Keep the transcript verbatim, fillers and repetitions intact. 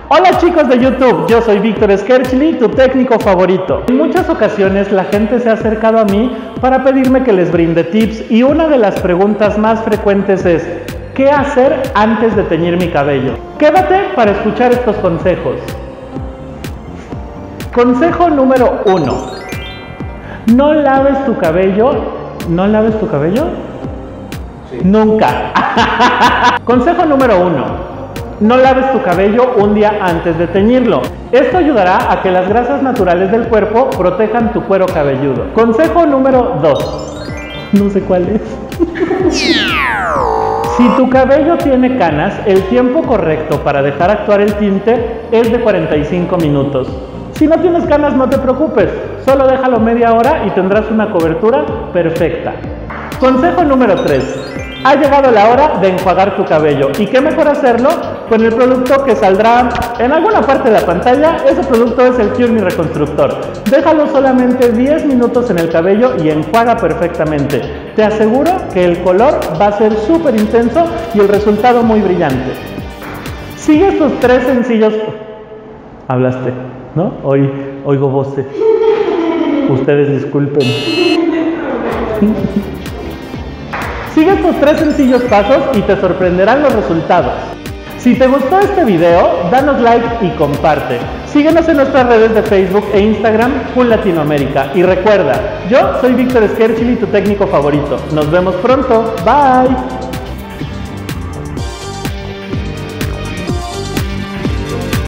Hola chicos de YouTube, yo soy Víctor Skerchly, tu técnico favorito. En muchas ocasiones la gente se ha acercado a mí para pedirme que les brinde tips y una de las preguntas más frecuentes es ¿qué hacer antes de teñir mi cabello? Quédate para escuchar estos consejos. Consejo número uno. No laves tu cabello. ¿No laves tu cabello? Sí. Nunca. Consejo número uno. No laves tu cabello un día antes de teñirlo. Esto ayudará a que las grasas naturales del cuerpo protejan tu cuero cabelludo. Consejo número dos. No sé cuál es. Si tu cabello tiene canas, el tiempo correcto para dejar actuar el tinte es de cuarenta y cinco minutos. Si no tienes canas, no te preocupes. Solo déjalo media hora y tendrás una cobertura perfecta. Consejo número tres. Ha llegado la hora de enjuagar tu cabello. ¿Y qué mejor hacerlo con el producto que saldrá en alguna parte de la pantalla? Ese producto es el Cure Me Reconstructor. Déjalo solamente diez minutos en el cabello y enjuaga perfectamente. Te aseguro que el color va a ser súper intenso y el resultado muy brillante. Sigue estos tres sencillos... Hablaste, ¿no? Hoy oigo voces. Ustedes disculpen. Sigue estos tres sencillos pasos y te sorprenderán los resultados. Si te gustó este video, danos like y comparte. Síguenos en nuestras redes de Facebook e Instagram, Cool Latinoamérica. Y recuerda, yo soy Víctor Skerchly, tu técnico favorito. Nos vemos pronto. Bye.